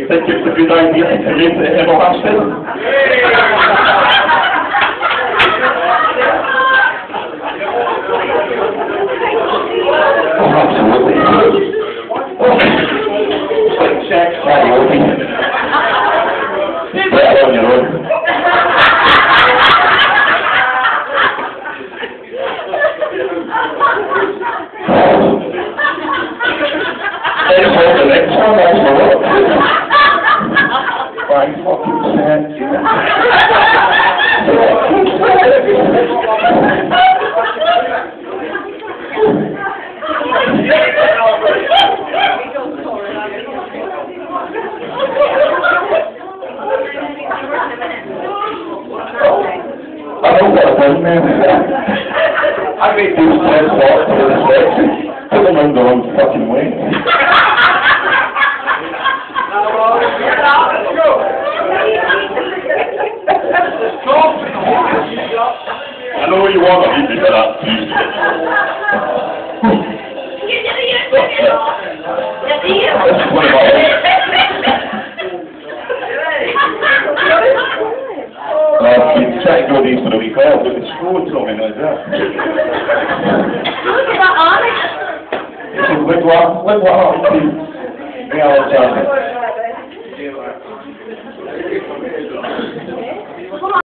think it's a good idea to raise the everlasting? Oh, absolutely. It's like sex karaoke. It's better on your own. Let's hold the next one also up. 5 fucking cents. I know what I've done, man. I make these 10 walk to the sexy. Put them in the wrong fucking way. I know what you want to eat me for that, please. That's what about it. You try to go these for the week off, but it's food coming like that. Look what on it. Live what on, please. Bring all the time.